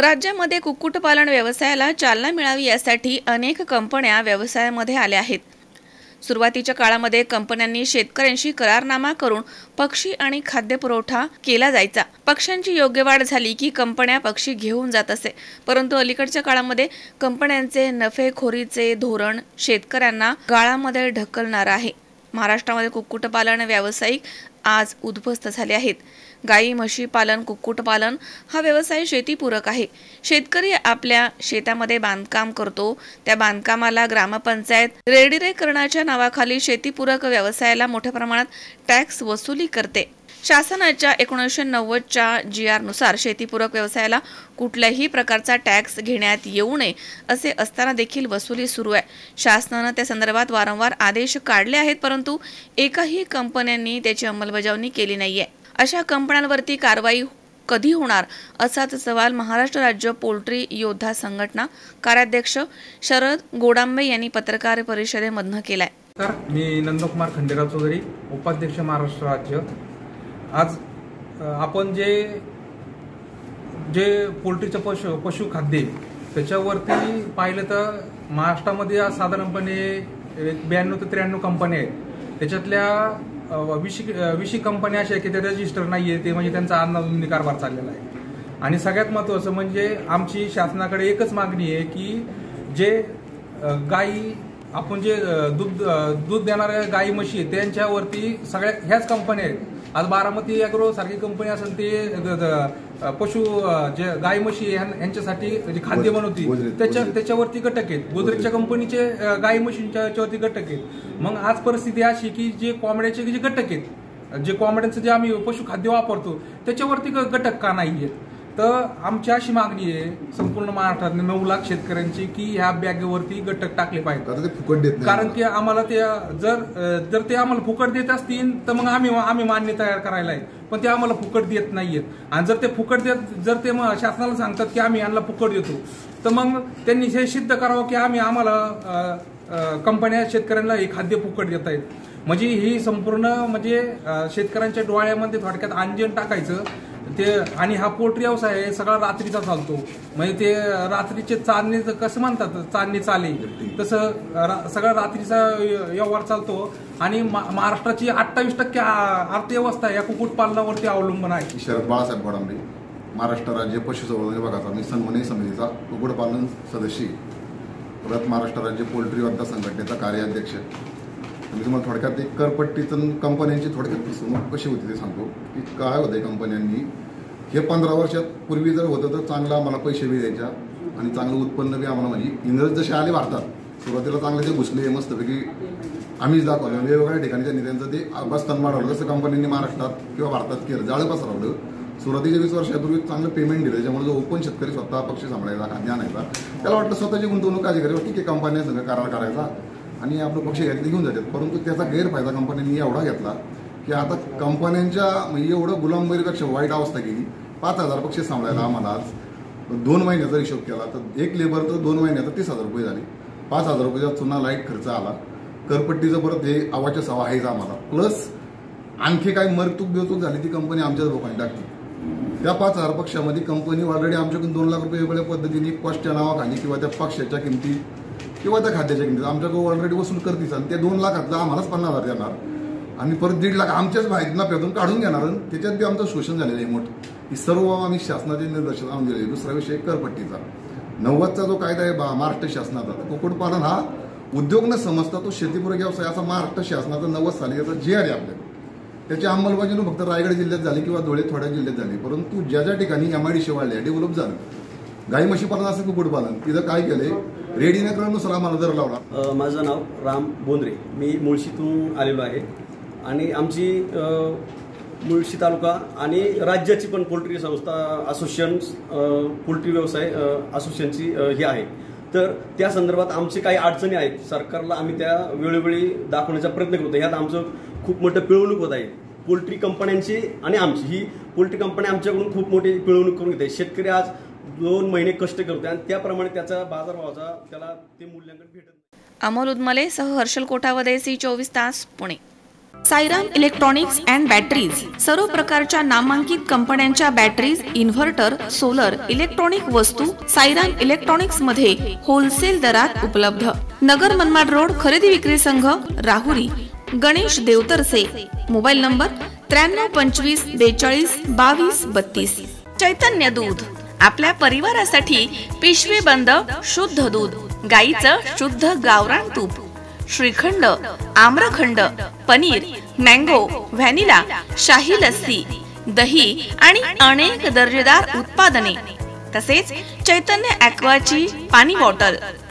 राज्यामध्ये कुक्कुटपालन व्यवसायाला चालना मिळावी यासाठी अनेक कंपन्या व्यवसायामध्ये आल्या आहेत। सुरुवातीच्या काळामध्ये कंपन्यांनी शेतकऱ्यांशी करारनामा करून पक्षी आणि खाद्य पुरवठा केला जायचा। पक्ष्यांची योग्य वाढ झाली की कंपन्या पक्षी घेऊन जात असे। परंतु अलीकडच्या काळामध्ये कंपन्यांचे नफेखोरीचे धोरण शेतकऱ्यांना गाळामध्ये ढकलणार आहे। महाराष्ट्रामध्ये कुक्कुटपालन व्यावसायिक आज उद्ध्वस्त झाले आहेत। गाई म्हशी पालन कुक्कुटपालन हा व्यवसाय शेतीपूरक आहे। शेतकरी आपल्या शेतामध्ये बांधकाम करतो, त्या बांधकामाला ग्रामपंचायत रेडिरेकरणाच्या नावाखाली शेतीपूरक व्यवसायाला मोठ्या प्रमाणात टॅक्स वसुली करते। शासनाच्या 1990च्या GR नुसार शेतीपूरक व्यवसायाला कुठल्याही प्रकारचा टॅक्स घेण्यात येऊ नये असे असताना देखील वसुली सुरू आहे। शासनाने त्या संदर्भात वारंवार आदेश काढले आहेत, परंतु एकाही कंपन्यांनी त्याची अंमलबजावणी केली नाहीये। अशा कंपन्यांवरती कारवाई कधी होणार असाच सवाल महाराष्ट्र राज्य पोल्ट्री योद्धा संघटना कार्याध्यक्ष शरद गोडांबे यांनी पत्रकार परिषदेमध्ये केलाय। तर मी नंदकुमार खंडेराव चौधरी, उपाध्यक्ष महाराष्ट्र राज्य। आज आपण जे पोल्ट्रीचं पशुखाद्य त्याच्यावरती पाहिलं तर महाराष्ट्रामध्ये साधारणपणे 92 ते 93 कंपन्या आहेत। त्याच्यातल्या 20 कंपन्या अशा की ते रजिस्टर नाहीये, ते म्हणजे त्यांचा अनाधुनिक कारभार चाललेला आहे। आणि सगळ्यात महत्त्वाचं म्हणजे आमची शासनाकडे एकच मागणी आहे की जे गाई आपण जे दूध देणाऱ्या गाई म्हशी त्यांच्यावरती सगळ्या ह्याच कंपन्या आहेत। आज बारामती ॲग्रो सारखी कंपनी असेल ते पशु जे गाई म्हशी यांच्यासाठी जे खाद्य बनवती त्याच्यावरती घटक आहेत। गोदरेजच्या कंपनीचे गाई म्हशींच्या याच्यावरती घटक आहेत। मग आज परिस्थिती अशी की जे कोंबड्याचे जे घटक आहेत, जे कोंबड्यांचं जे आम्ही पशुखाद्य वापरतो त्याच्यावरती घटक का नाही आहेत। तर आमची अशी मागणी आहे संपूर्ण महाराष्ट्रातल्या 9 लाख शेतकऱ्यांची की ह्या बॅगेवरती घटक टाकले पाहिजेत। कारण की आम्हाला ते जर ते आम्हाला फुकट देत असतील तर मग आम्ही मान्य तयार करायला आहे, पण ते आम्हाला फुकट देत नाहीयेत। आणि जर ते फुकट जर ते शासनाला सांगतात की आम्ही यांना फुकट देतो, तर मग त्यांनी हे सिद्ध करावं की आम्हाला कंपन्या शेतकऱ्यांना हे खाद्य फुकट देत आहेत। म्हणजे ही संपूर्ण म्हणजे शेतकऱ्यांच्या डोळ्यामध्ये थोडक्यात अंजन टाकायचं ते। आणि हा पोल्ट्री व्यवसाय आहे सगळा रात्रीचा चालतो, म्हणजे ते रात्रीचे चांदणी कसं म्हणतात, चांदणी चाले तसं सगळा रात्रीचा व्यवहार चालतो। आणि महाराष्ट्राची 28% अर्थव्यवस्था या कुक्कुटपालनावरती अवलंबून आहे। शरद बाळासाहेब गोडांबे, महाराष्ट्र राज्य पशुसंवर्धन विभागाचा मी समन्वय समितीचा कुक्कुटपालन सदस्य, परत महाराष्ट्र राज्य पोल्ट्री योद्धा संघटनेचा कार्याध्यक्ष। मी तुम्हाला थोडक्यात एक करपट्टीचं कंपन्यांची थोडक्यात फसवणूक कशी होती ते सांगतो की काय होते। कंपन्यांनी हे 15 वर्षात पूर्वी जर होतं तर चांगला आम्हाला पैसे बी द्यायच्या आणि चांगलं उत्पन्न बी आम्हाला, म्हणजे इंग्रज जसे आले भारतात सुरुवातीला चांगले ते घुसले मस्तपैकी आम्हीच दाखवलं, वेगवेगळ्या ठिकाणी त्यांनी त्यांचं ते बस्तान वाढवलं। जसं कंपन्यांनी महाराष्ट्रात किंवा भारतात केलं, जाळं पसरवलं। सुरुवातीच्या 20 वर्षापूर्वी चांगलं पेमेंट दिलं, त्याच्यामुळे जो ओपन शेतकरी स्वतः पक्षी सांभाळायचा खाद्य आणायचा, त्याला वाटतं स्वतःची गुंतवणूक काय करावी, ठीक आहे कंपन्या सगळं करार करायचा आणि आपलं पक्षी घ्यायला घेऊन जातात। परंतु त्याचा गैरफायदा कंपन्यांनी एवढा घेतला की आता कंपन्यांच्या म्हणजे एवढं गुलामगिरीपेक्षा वाईट अवस्था केली। 5000 पक्षी सांभाळायला आम्हाला आज 2 महिन्याचा हिशोब केला तर एक लेबरचं 2 महिन्याचं 30,000 रुपये झाले। 5,000 रुपयाचा चुना लाईट खर्च आला, करपट्टीचं परत हे आवाच्या सवा आहेच आम्हाला, प्लस आणखी काही मरतूक बेतूक झाली ती कंपनी आमच्याच लोकांनी टाकली। त्या 5,000 पक्षामध्ये कंपनी ऑलरेडी आमच्याकडून 2 लाख रुपये वेगळ्या पद्धतीने कॉस्टच्या नावाखाली किंवा त्या पक्षाच्या किमती किंवा त्या खाद्याच्या किमतीत आमच्याकडे ऑलरेडी वसूल करतीच, आणि ते 2 लाखातलं आम्हालाच 50,000 देणार आणि परत 1.5 लाख आमच्याच नफ्यातून काढून घेणार, आणि त्याच्यात बी आमचं शोषण झालेलं आहे मोठं। ही सर्व आम्ही शासनाचे निर्देशन आणून दिले। दुसरा विषय करपट्टीचा 90चा जो कायदा आहे महाराष्ट्र शासनाचा, कुक्कुटपालन हा उद्योग न समजता तो शेतीपूरक व्यवसाय असा महाराष्ट्र शासनाचा 90 साली याचा GR आहे आपल्या, त्याची अंमलबजावणी फक्त रायगड जिल्ह्यात झाली किंवा धुळे थोड्या जिल्ह्यात झाली। परंतु ज्या ठिकाणी MIDC वाढले डेव्हलप झालं, गाई म्हशी पालन असेल कुक्कुटपालन, तिथं काय केलंय रेडिनेकरणानुसार आम्हाला दर लावला। माझं नाव राम बोंद्रे, मी मुळशीतून आलेलो आहे आणि आमची मुळशी तालुका आणि राज्याची पण पोल्ट्री संस्था असोसिएशन पोल्ट्री व्यवसाय असोसिएशनची ही आहे। तर त्या संदर्भात आमचे काही अडचणी आहेत, सरकारला आम्ही त्या वेळोवेळी दाखवण्याचा प्रयत्न करतो। ह्यात आमचं खूप मोठं पिळवणूक होत आहे पोल्ट्री कंपन्यांची आणि आमची। ही पोल्ट्री कंपन्या आमच्याकडून खूप मोठी पिळवणूक करून घेते। शेतकरी आज 2 महिने कष्ट करतो आणि त्याप्रमाणे त्याचा बाजारभावाचा त्याला ते मूल्यांकन भेटत नाही। अमोल उदमले सह हर्षल कोठावदे, C24 तास, Pune. Sairam electronics and batteries, सर्व प्रकारच्या नामांकित कंपन्यांच्या बॅटरीज, इन्व्हर्टर, सोलर, इलेक्ट्रॉनिक वस्तू साईराम इलेक्ट्रॉनिक्स मध्ये होलसेल दरात उपलब्ध. नगर मनमाड रोड, खरेदी विक्री संघ, राहुरी. गणेश देवतरसे. Mobile number 9325 42 22 32. चैतन्य दूध, आपल्या परिवारासाठी पिशवी बंद शुद्ध दूध, गाईचं शुद्ध गावरान तूप, श्रीखंड, आम्रखंड, पनीर, मँगो, व्हॅनिला, शाही लस्सी, दही आणि अनेक दर्जेदार उत्पादने, तसेच चैतन्य ॲक्वाची पाणी बॉटल,